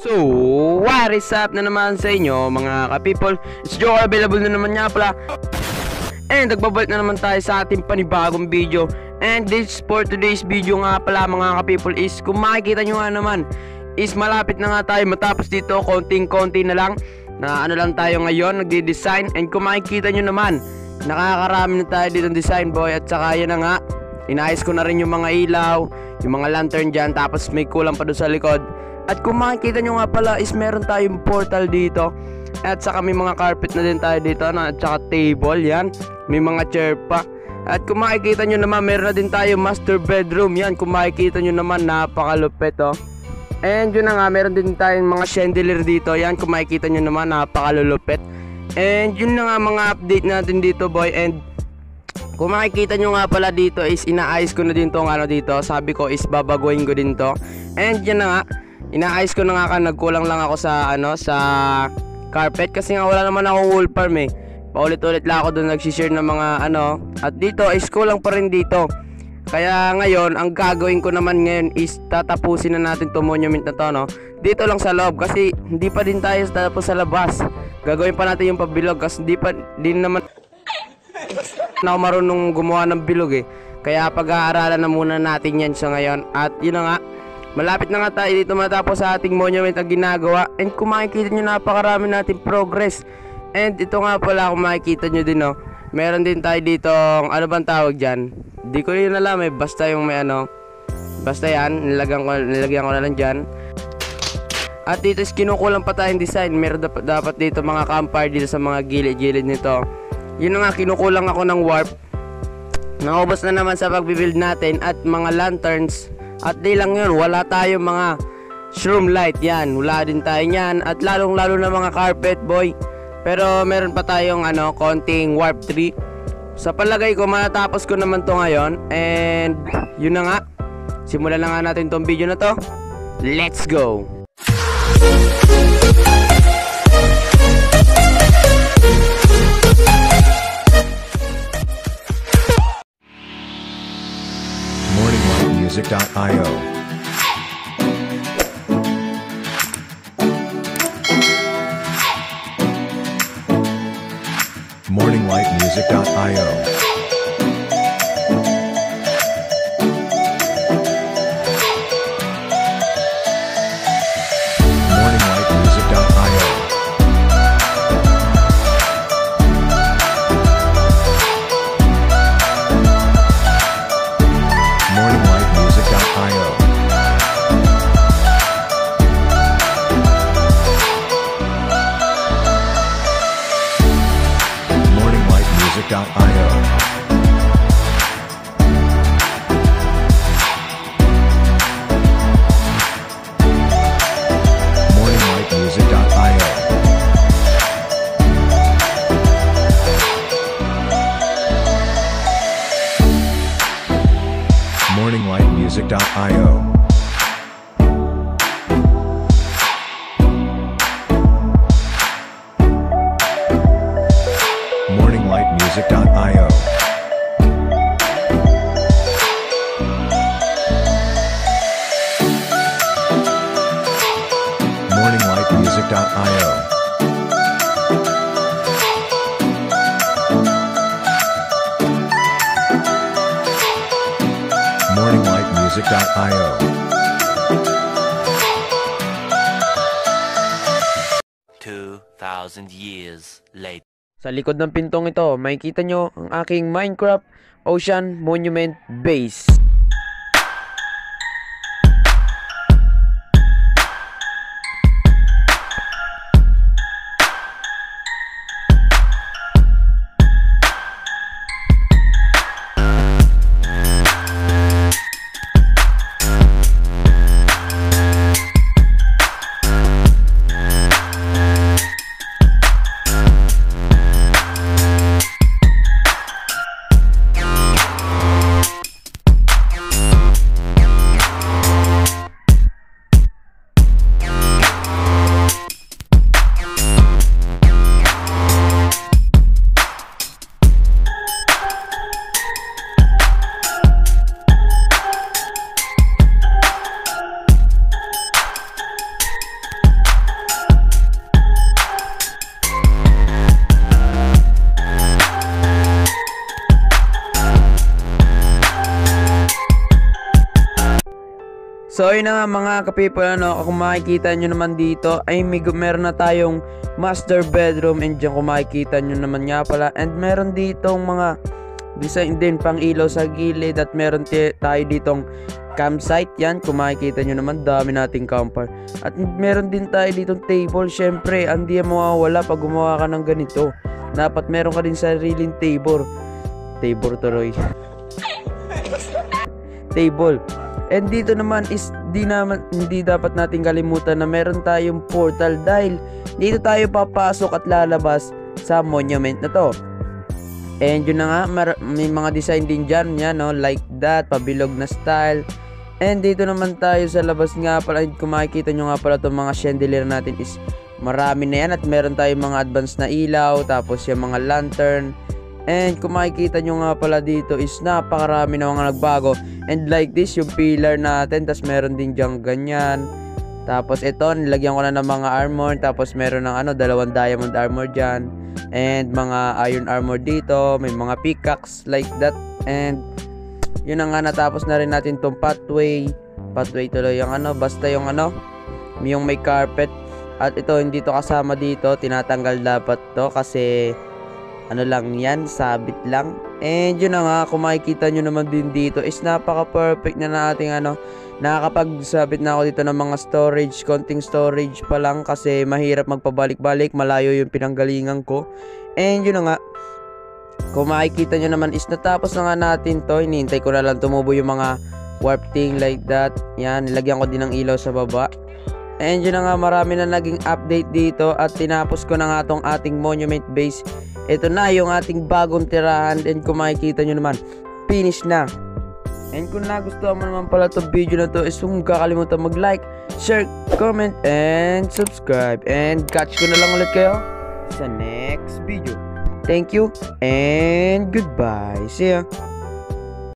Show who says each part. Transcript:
Speaker 1: So, what is up na naman sa inyo mga ka-people? It's Joe, available na naman nga pala. And nagbabalik na naman tayo sa ating panibagong video. And this for today's video nga pala mga ka-people is, kung makikita nyo nga naman, is malapit na nga tayo matapos dito. Konting-konti na lang, na ano lang tayo ngayon, nagdi-design. And kung makikita nyo naman, nakakarami na tayo dito ng design boy. At saka yun na nga, inayos ko na rin yung mga ilaw, yung mga lantern dyan. Tapos may kulang pa doon sa likod. At kung makikita nyo nga pala is meron tayong portal dito. At saka may mga carpet na din tayo dito na, at saka table yan. May mga chair pa. At kung makikita nyo naman meron na din tayo master bedroom. Yan kung makikita nyo naman napakalupit oh. And yun na nga, meron din tayong mga chandelier dito. Yan kung makikita nyo naman napakalulupit. And yun na nga mga update natin dito boy. And kung makikita nyo nga pala dito is inaayos ko na din tong ano dito. Sabi ko is babaguhin ko din to. And yun na nga, inaayos ko na nga, nagkulang lang ako sa ano, sa carpet kasi nga wala naman akong wool farm eh. Paulit-ulit lang ako doon nag-share ng mga ano. At dito is kulang pa rin dito. Kaya ngayon, ang gagawin ko naman ngayon is tatapusin na natin itong monument na to, no? Dito lang sa loob kasi hindi pa din tayo tapos sa labas. Gagawin pa natin yung pabilog kasi din naman ako marunong gumawa ng bilog eh. Kaya pag-aaralan na muna natin yan sa ngayon. At yun na nga, malapit na nga tayo dito matapos sa ating monument na ginagawa. And kung makikita nyo, napakarami natin progress. And ito nga pala, kung makikita nyo din, no, meron din tayo dito, ano bang tawag dyan? Di ko rin alam eh, basta yung may ano, basta yan, nilagyan ko na lang dyan. At dito is kinukulang pa tayong design. Meron dapat dito mga campfire dito sa mga gilid-gilid nito. Yun na nga, kinukulang ako ng warp. Naubos na naman sa pagbibuild natin at mga lanterns. At di lang yun, wala tayong mga shroom light yan. Wala din tayo yan. At lalong lalo na mga carpet boy. Pero meron pa tayong ano, konting warp tree. Sa palagay ko, matatapos ko naman to ngayon. And yun na nga, simulan na nga natin tong video na to. Let's go!
Speaker 2: MorningLightMusic.io. MorningLightMusic.io. MorningLightMusic.io. MorningLightMusic.io. MorningLightMusic.io. MorningLightMusic.io.
Speaker 3: 2,000 years later.
Speaker 1: Sa likod ng pintong ito, makikita nyo ang aking Minecraft Ocean Monument Base. So yun na nga mga ka-people, ano, kung makikita nyo naman dito ay meron na tayong master bedroom, and dyan kung makikita nyo naman nga pala, and meron ditong mga design din pang ilaw sa gilid, at meron tayo ditong campsite. Yan kung makikita nyo naman, dami nating camper, at meron din tayo ditong table. Syempre hindi yan mawawala pag gumawa ka ng ganito, dapat meron ka din sariling table tuloy table. And dito naman is hindi dapat natin kalimutan na meron tayong portal, dahil dito tayo papasok at lalabas sa monument na to. And yun na nga, may mga design din dyan, yan, no? Like that, pabilog na style. And dito naman tayo sa labas nga pala, kung makikita nyo nga pala itong mga chandelier natin is marami na yan, at meron tayong mga advanced na ilaw, tapos yung mga lantern. And kung makikita nyo nga pala dito is napakarami na mga nagbago. And like this, yung pillar natin, tapos meron din dyang ganyan. Tapos ito, nilagyan ko na ng mga armor, tapos meron ng dalawang diamond armor dyan. And mga iron armor dito, may mga pickaxe like that. And yun na nga, natapos na rin natin tong pathway tuloy yung basta yung yung may carpet. At ito, hindi to kasama dito, tinatanggal dapat to kasi lang yan, sabit lang. And yun na nga, kung makikita nyo naman din dito is napaka-perfect na nating nakakapagsabit na ako dito ng mga storage, konting storage pa lang kasi mahirap magpabalik-balik, malayo yung pinanggalingan ko. And yun na nga, kung makikita nyo naman is natapos na nga natin to. Hinihintay ko na lang tumubo yung mga warp thing like that. Yan, nilagyan ko din ng ilaw sa baba. And yun na nga, marami na naging update dito, at tinapos ko na nga tong ating monument base. Ito na yung ating bagong tirahan, and kung makikita nyo naman, finish na. And kung nagustuhan mo naman pala itong video na to is huwag kakalimutan mag-like, share, comment, and subscribe. And catch ko na lang ulit kayo sa next video. Thank you and goodbye. See ya.